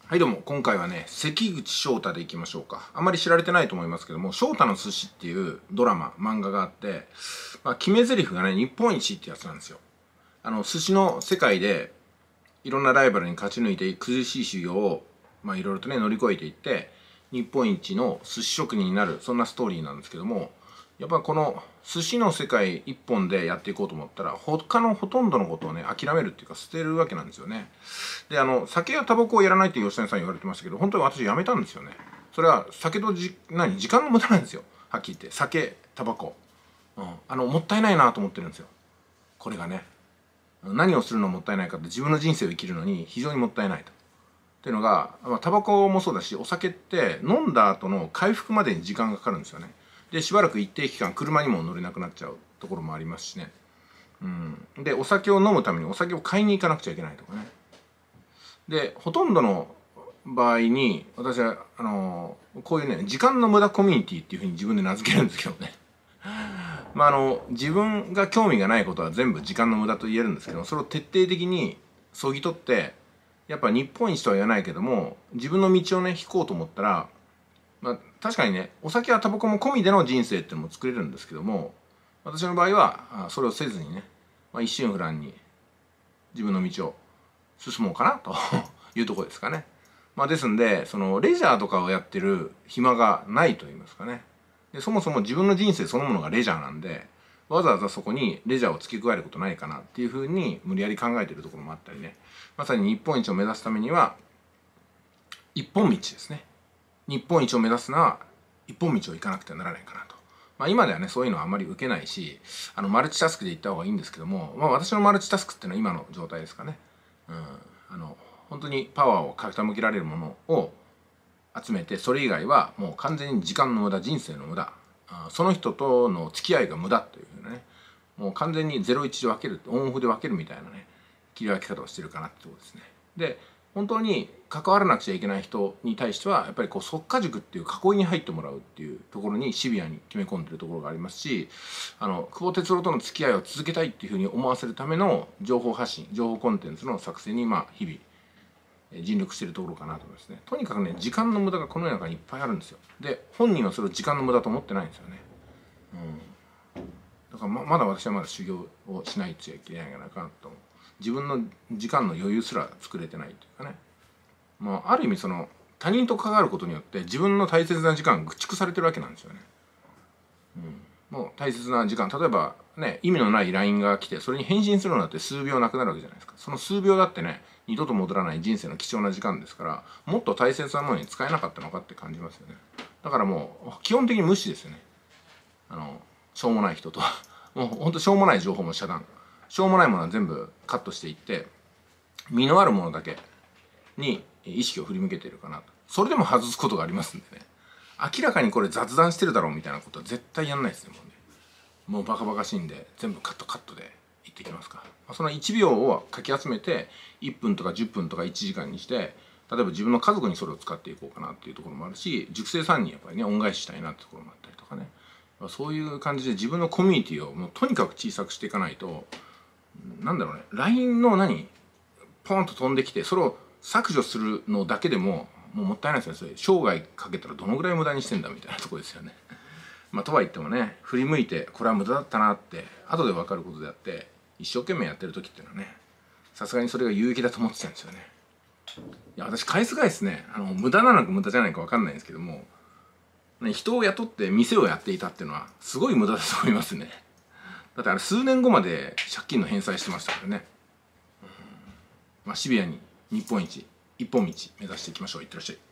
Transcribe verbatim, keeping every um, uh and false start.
はいどうも、今回はね、関口翔太でいきましょうか。あんまり知られてないと思いますけども、翔太の寿司っていうドラマ、漫画があって、まあ、決め台詞がね、日本一ってやつなんですよ。あの、寿司の世界で、いろんなライバルに勝ち抜いて、苦しい修行を、まあ、いろいろとね、乗り越えていって、日本一の寿司職人になる、そんなストーリーなんですけども、やっぱこの寿司の世界一本でやっていこうと思ったら他のほとんどのことをね諦めるっていうか捨てるわけなんですよね。であの酒やタバコをやらないって吉谷さん言われてましたけど、本当に私やめたんですよね。それは酒とじ何時間の無駄なんですよ。はっきり言って酒タバコ、うん、あのもったいないなと思ってるんですよ。これがね、何をするのもったいないかって自分の人生を生きるのに非常にもったいないと。っていうのが、まあ、タバコもそうだしお酒って飲んだ後の回復までに時間がかかるんですよね。でしばらく一定期間車にも乗れなくなっちゃうところもありますしね、うん、でお酒を飲むためにお酒を買いに行かなくちゃいけないとかね。でほとんどの場合に私はあのー、こういうね時間の無駄コミュニティっていうふうに自分で名付けるんですけどねまああの自分が興味がないことは全部時間の無駄と言えるんですけど、それを徹底的にそぎ取ってやっぱ日本一とは言わないけども自分の道をね引こうと思ったら、まあ、確かにねお酒やタバコも込みでの人生っていうのも作れるんですけども、私の場合はそれをせずにね、まあ、一心不乱に自分の道を進もうかなというところですかね。まあ、ですんでそのレジャーとかをやってる暇がないと言いますかね。でそもそも自分の人生そのものがレジャーなんで、わざわざそこにレジャーを付け加えることないかなっていうふうに無理やり考えているところもあったりね、まさに日本一を目指すためには一本道ですね。日本一を目指すのは一本道を行かなくてはならないかなと。まあ今ではねそういうのはあんまり受けないし、あのマルチタスクで行った方がいいんですけども、まあ私のマルチタスクっていうのは今の状態ですかね。うん、あの本当にパワーを傾けられるものを集めて、それ以外はもう完全に時間の無駄、人生の無駄、その人との付き合いが無駄というふうなね、もう完全にゼロイチで分ける、オンオフで分けるみたいなね切り分け方をしてるかなってところですね。で本当に関わらなくちゃいけない人に対してはやっぱりこう即家塾っていう囲いに入ってもらうっていうところにシビアに決め込んでるところがありますし、あの久保哲郎との付き合いを続けたいっていうふうに思わせるための情報発信、情報コンテンツの作成にまあ日々尽力しているところかなと思いますね。とにかくね時間の無駄がこの世の中にいっぱいあるんですよ。で本人はそれを時間の無駄と思ってないんですよね。うん、だからままだ私はまだ修行をしないといけないかなと思う。自分の時間の余裕すら作れてないというかね、まあ、ある意味その他人と関わることによって自分の大切な時間が駆逐されてるわけなんですよね。うん、もう大切な時間、例えばね意味のない ライン が来てそれに返信するのだって数秒なくなるわけじゃないですか。その数秒だってね二度と戻らない人生の貴重な時間ですから、もっと大切なものに使えなかったのかって感じますよね。だからもう基本的に無視ですよね。あのしょうもない人とはもうほんとしょうもない情報も遮断、しょうもないものは全部カットしていって身のあるものだけに意識を振り向けているかなと。それでも外すことがありますんでね、明らかにこれ雑談してるだろうみたいなことは絶対やんないですね。もうねもうバカバカしいんで全部カットカットでいってきますか。そのいちびょうをかき集めていっぷんとかじゅっぷんとかいちじかんにして、例えば自分の家族にそれを使っていこうかなっていうところもあるし、塾生さんにやっぱりね恩返ししたいなってところもあったりとかね、そういう感じで自分のコミュニティをもうとにかく小さくしていかないと、なんだろうね ライン の何ポンと飛んできてそれを削除するのだけでももうもったいないですよね。それ生涯かけたらどのぐらい無駄にしてんだみたいなところですよね。まあとは言ってもね振り向いてこれは無駄だったなって後で分かることであって、一生懸命やってる時っていうのはねさすがにそれが有益だと思ってたんですよね。いや私返す返すねあの無駄なのか無駄じゃないか分かんないんですけども、ね、人を雇って店をやっていたっていうのはすごい無駄だと思いますね。だってあれ数年後まで借金の返済してましたからね。うん、まあシビアに日本一一本道目指していきましょう。いってらっしゃい。